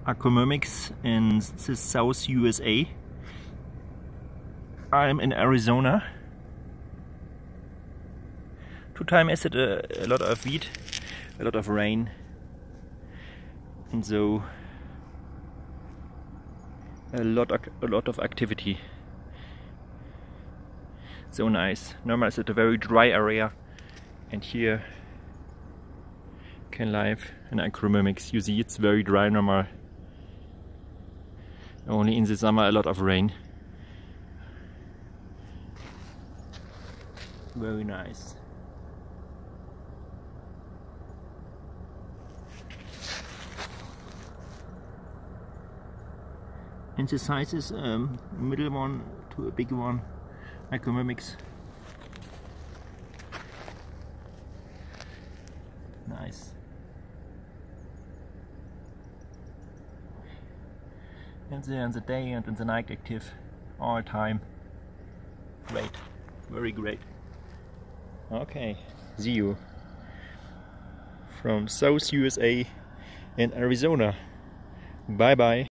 Acromyrmex in the South USA. I'm in Arizona. Today is it a lot of heat, a lot of rain, and so a lot of activity. So nice. Normally it's a very dry area, and here can live in Acromyrmex. You see it's very dry normal. Only in the summer a lot of rain. Very nice. And the size is middle one to a big one, Acromyrmex. Nice. And in the day and in the night active all time. Great, very great. Okay, see you from South USA in Arizona. Bye bye.